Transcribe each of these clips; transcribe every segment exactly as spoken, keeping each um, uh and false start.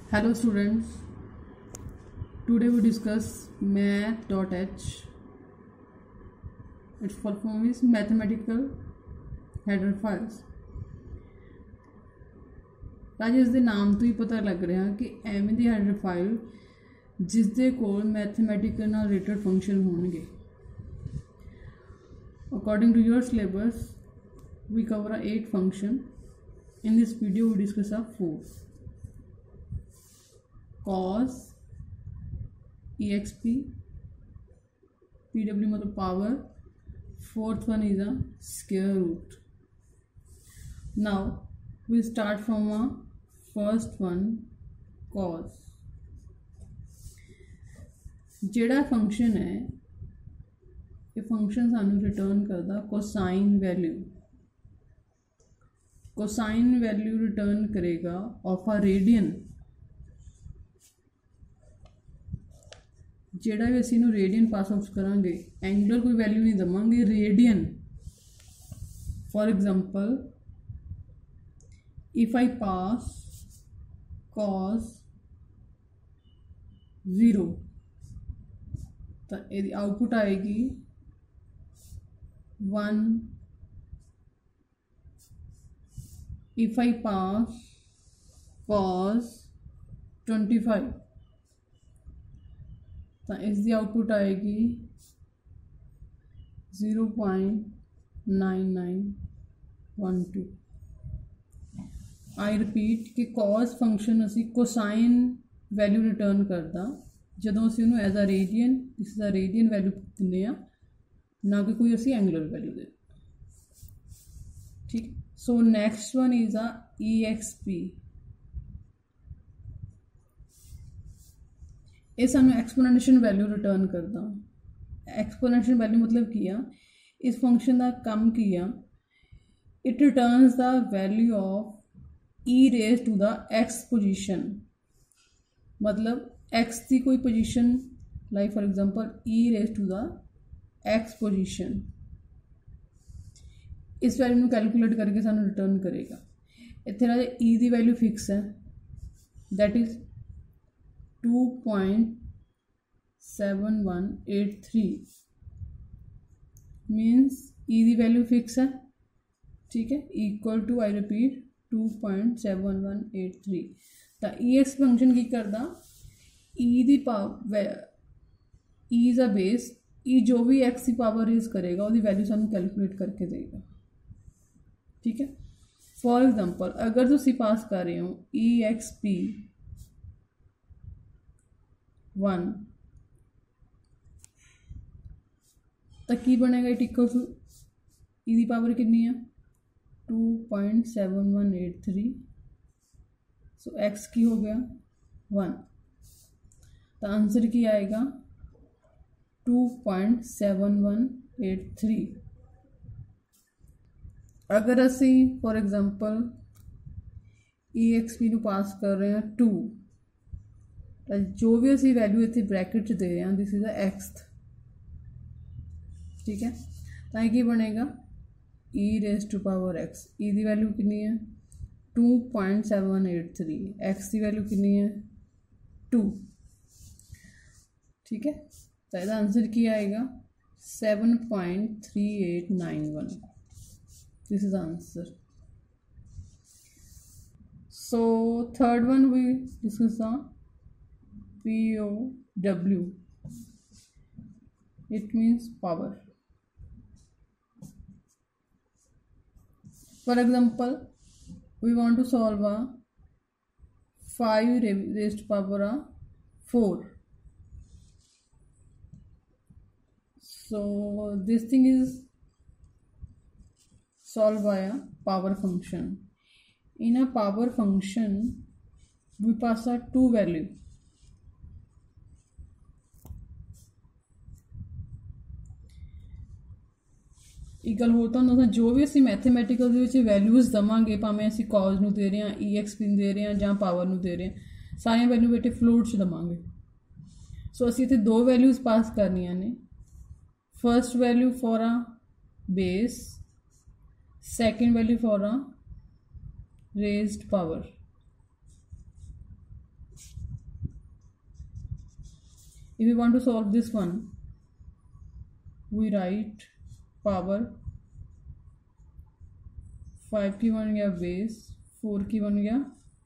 Hello students, today we discuss math.h. Its full form is mathematical header files. ਅੱਜ ਇਸ ਦੇ ਨਾਮ ਤੋਂ ਹੀ ਪਤਾ ਲੱਗ ਰਿਹਾ ਕਿ ਐਵੇਂ ਦੀ ਹੈਡਰ ਫਾਈਲ ਜਿਸ ਦੇ ਕੋਲ ਮੈਥਮੈਟਿਕਲ ਨਾਲ ਰਿਲੇਟਡ ਫੰਕਸ਼ਨ ਹੋਣਗੇ. According to your syllabus, we cover eight function. In this video, we discuss a four. Cos, exp, pw मतलब power. Fourth one is a square root. Now we start from a first one, cos. ਜਿਹੜਾ function है ये function सानू return करता cosine value. Cosine value return करेगा of a radian. ਜਿਹੜਾ ਵੀ ਅਸੀਂ ਇਹਨੂੰ ਰੇਡੀਅਨ ਪਾਸ ਆਊਟ ਕਰਾਂਗੇ, ਐਂਗੂਲਰ ਕੋਈ ਵੈਲਿਊ ਨਹੀਂ ਦੇਵਾਂਗੇ, radian. For example if I pass cos zero ਤਾਂ ਇਹਦੀ ਆउटपुट ਆਏਗੀ one. if I pass cos twenty-five तो इसकी आउटपुट आएगी zero point nine nine one two. I repeat कि कॉस फंक्शन असी कोसाइन वैल्यू रिटर्न करता ਜਦੋਂ ਅਸੀਂ ਉਹਨੂੰ ਐਜ਼ ਅ ਰੇਡੀਅਨ ਇਸ ਦਾ ਰੇਡੀਅਨ ਵੈल्यू ਦਿੰਦੇ ਆ, ਨਾ ਕਿ ਕੋਈ ਅਸੀਂ ਐਂਗੂਲਰ ਵੈल्यू ਦੇ. ਠੀਕ. ਸੋ ਨੈਕਸਟ ਵਨ ਇਜ਼ ਆ ਈ ਐਕਸ ਪੀ. ये सानू एक्सपोनेंशियल वैल्यू रिटर्न करता. एक्सपोनेंशियल वैल्यू मतलब की आ इस फंक्शन का कम की आ it returns the value of E raise to the X position. मतलब एक्स की कोई position like for example E raise to the X position. इस वैल्यू में कैलकुलेट करके सानू रिटर्न करेगा. इत्थे ना ई की वैल्यू फिक्स है, that is two point seven one eight three means E की वैल्यू फिक्स है. ठीक है, equal to I repeat two point seven one eight three. तो ई एक्स फंक्शन की करता ई की power E is a base. E जो भी एक्स की पावर यूज करेगा वो वैल्यू सानू कैलकुलेट करके देगा. ठीक है. फॉर एग्जांपल अगर तुम पास कर रहे हो ई एक्स पी वन तो की बनेगा इट इक्वल टू ई की पावर कितनी है two point seven one eight three. So X की हो गया वन. तो आंसर की आएगा two point seven one eight three. अगर असी for example E X P नू पास कर रहे हैं टू, जो भी असी वैल्यू इतने ब्रैकेट च दे रहे हैं दिस इज अ एक्स. ठीक है. तो ये बनेगा E raise to power X. E की वैल्यू कितनी है two point seven eight three. X की वैल्यू कितनी है टू. ठीक है. तो इसका आंसर क्या आएगा seven point three eight nine one. This is answer. So third one we discuss the P O W. It means power. For example, we want to solve a five raised to power of four. So this thing is solved by a power function. In a power function, we pass a two value. एक गल होर तुहानूं जो भी असीं mathematical दे विच values देवांगे, भावें असीं cause नूं दे रहे हैं, ई एक्स पी नूं दे रहे हैं जां पावर नूं दे रहे हैं, सारियां वैल्यू बेटे फ्लोट च देवांगे. सो असीं इत्थे दो वैल्यूज़ पास करनियां ने. First value for a base, second value for a raised power. if we want to solve this one, we write power five की बन गया बेस, फोर की बन गया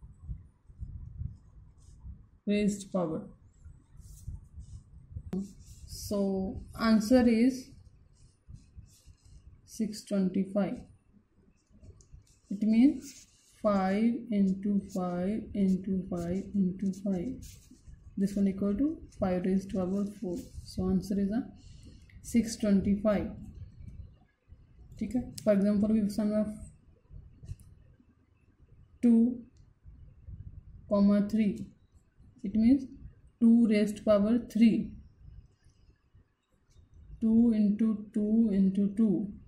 raised power. So answer is six twenty-five. It means five into five into five into five. This one equal to five raised to power four. So answer is a six twenty-five. ठीक है. For example, we sum of two comma three. It means two raised to power three. two into two into two.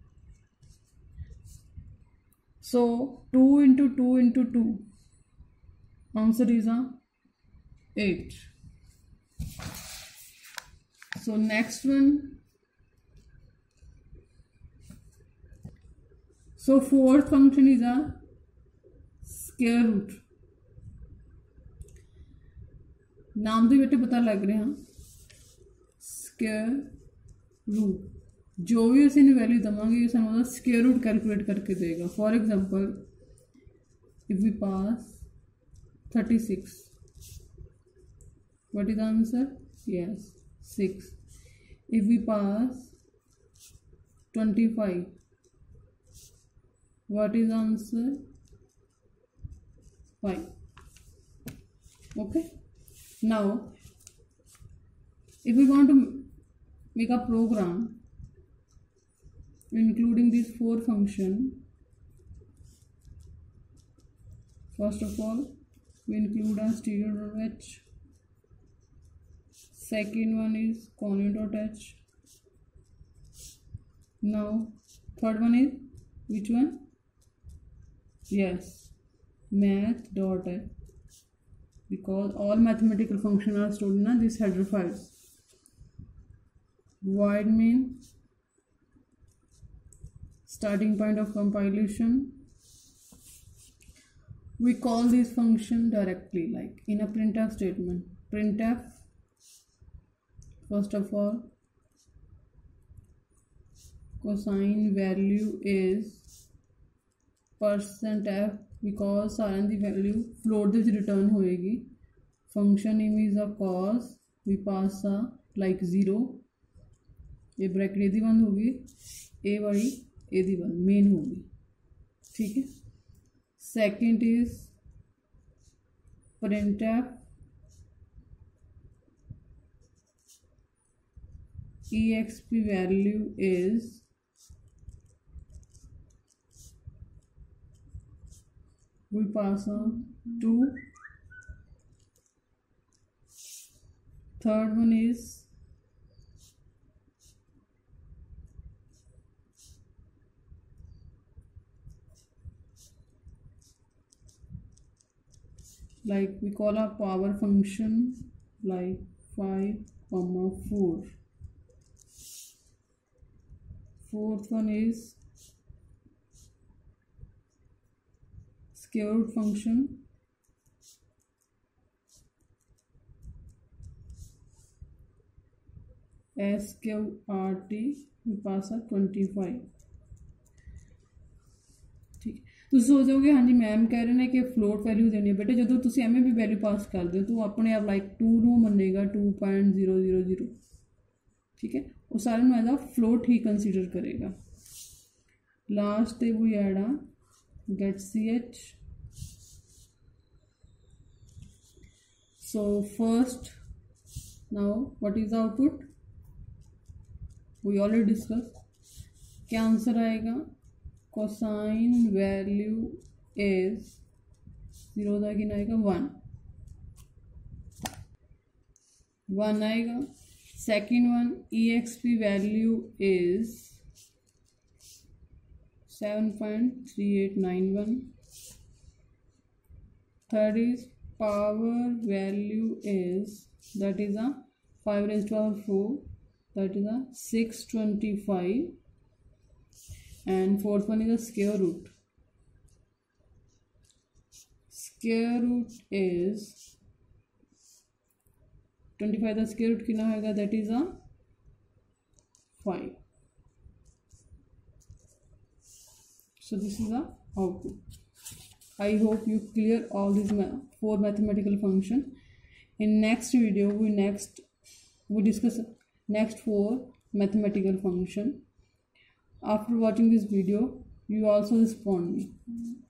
So two into two into two. Answer is a eight. So next one. So fourth function is a square root. नाम तो बेटे पता लग रहे हैं. Square root जो भी उसे वैल्यू दवांगे ये समझो स्क्वायर रूट कैलकुलेट करके देगा. For example if we pass thirty six, what is answer? Yes six. If we pass twenty five, what is answer? Five. Okay. Now if we want to make a program including these four functions, first of all we include a stereo.h, second one is conio.h. Now third one is which one? Yes, math.h, because all mathematical functions are stored in these header files. Void main, starting point of compilation. We call this function directly, like in a printf statement. Printf, first of all, cosine value is percent f, because सारे दी value float दे return होएगी. Function name is a cos, we pass a like zero, ये bracket ए दी बंद होगी, ए वाली ए दी बंद मेन होगी. ठीक है. Second is printf exp value is we pass on two. Third one is like we call a power function like five comma four. Fourth one is square root function sqrt, we pass a twenty-five. ठीक. ਤੁਸੀਂ ਸੋਚੋਗੇ ਹਾਂਜੀ ma'am ਕਹਿ ਰਹੇ ਨੇ ਕਿ float value ਦੇਣੀ ਹੈ. ਬੇਟੇ ਜਦੋਂ ਤੁਸੀਂ ਐਵੇਂ ਵੀ ਵੈਲਿਊ ਪਾਸ ਕਰਦੇ ਹੋ ਤਾਂ ਆਪਣੇ ਆਪ ਲਾਈਕ ਟੂ ਨੂੰ ਮੰਨੇਗਾ two point zero zero zero. ਠੀਕ ਹੈ. ਉਹ ਸਾਰਿਆਂ ਨੂੰ ਐਜ਼ ਅ ਫਲੋਟ ਹੀ ਕੰਸੀਡਰ ਕਰੇਗਾ. ਲਾਸਟ ਤੇ ਵੀ ਐਡ ਆ get ch. So first, now what is the output? We already discussed. क्या आंसर आएगा? cosine value is जीरो का कितना आएगा? वन. वन आएगा. Second one, exp value is seven point three eight nine one. Third is power value is, that is a five raised to power four, that is a six twenty-five. And fourth one is a square root. Square root is twenty five का square root कितना होगा, that is a five. So this is the output. I hope you clear all these ma four mathematical function. In next video we next we discuss next four mathematical function. After watching this video you also respond me.